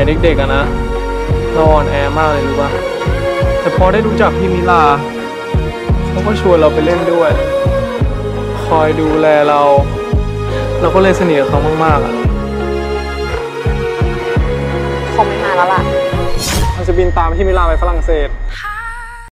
ยเด็กๆอะนะเราอ่อนแอมากเลยรู้ป่ะแต่พอได้รู้จักพี่มิลาเขาก็ชวนเราไปเล่นด้วยคอยดูแลเราก็เลยสนิทกับเขามากๆอะคงไม่มาแล้วล่ะเราจะบินตามพี่มิลาไปฝรั่งเศส